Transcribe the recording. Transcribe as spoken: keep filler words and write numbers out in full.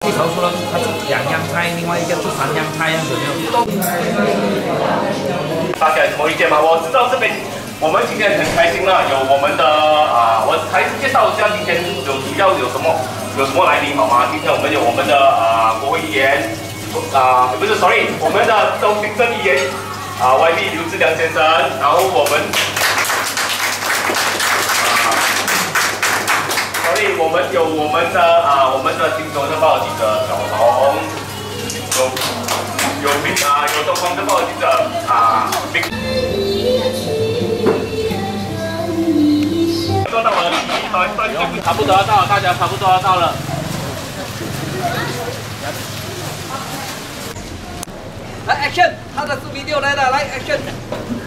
地头说了，它是两样菜，另外一个是三样菜样子没有。 大家有什么意见吗？我知道这边我们今天很开心了，有我们的啊，我还是介绍一下今天有主要有什么有什么来宾好吗？今天我们有我们的啊国会议员啊，不是 sorry， 我们的周行政议员啊 Y B 刘志良先生，然后我们。 所以我们有我们的啊，我们的金州日报记者小龙，有有明啊，有东方日报记者啊，明。做到我的第一，差不多要到了，大家差不多要到了。 来 action， 他的视频就来了，来 action。